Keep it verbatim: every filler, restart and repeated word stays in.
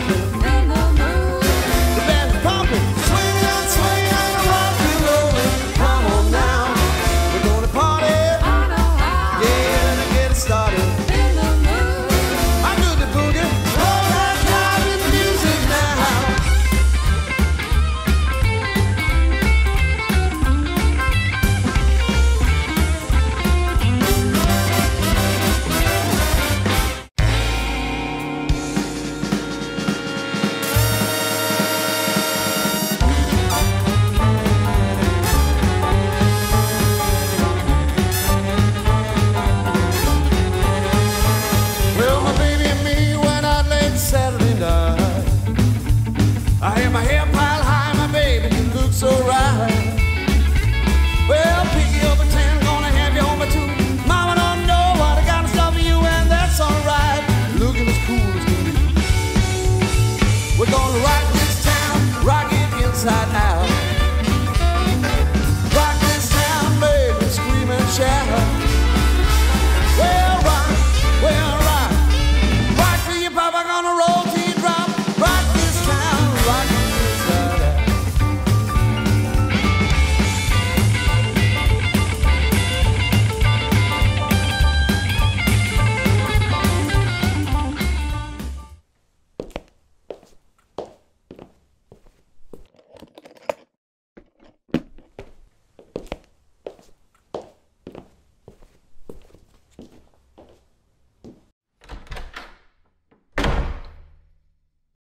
sleeping in the moon. The band's pumping, swinging and swinging, and the rock is rolling. Come on now, we're gonna party. I know how. Yeah, to get it started. In the moon. I do the boogie. Roll that loud with the music now. Well, my baby and me went out late Saturday night. I had my hair piled high, my baby, you look so right. Well, pick you up a ten, gonna have you home at two. Mama don't know what I got in store for you, and that's alright. Looking as cool as can be. We're gonna rock this town, rock it inside